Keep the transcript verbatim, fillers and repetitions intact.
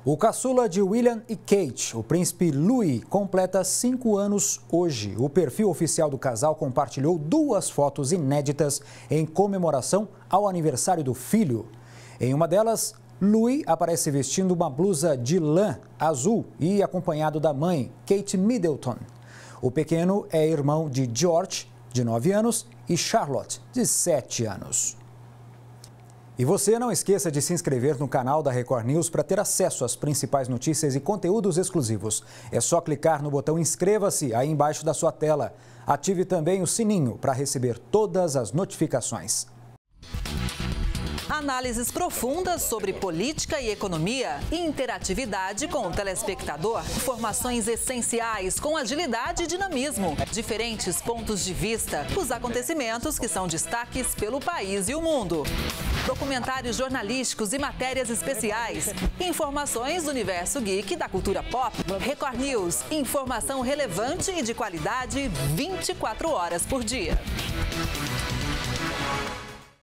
O caçula de William e Kate, o príncipe Louis, completa cinco anos hoje. O perfil oficial do casal compartilhou duas fotos inéditas em comemoração ao aniversário do filho. Em uma delas, Louis aparece vestindo uma blusa de lã azul e acompanhado da mãe, Kate Middleton. O pequeno é irmão de George, de nove anos, e Charlotte, de sete anos. E você não esqueça de se inscrever no canal da Record News para ter acesso às principais notícias e conteúdos exclusivos. É só clicar no botão inscreva-se aí embaixo da sua tela. Ative também o sininho para receber todas as notificações. Análises profundas sobre política e economia, interatividade com o telespectador, informações essenciais com agilidade e dinamismo, diferentes pontos de vista, os acontecimentos que são destaques pelo país e o mundo. Documentários jornalísticos e matérias especiais, informações do universo geek e da cultura pop. Record News, informação relevante e de qualidade vinte e quatro horas por dia.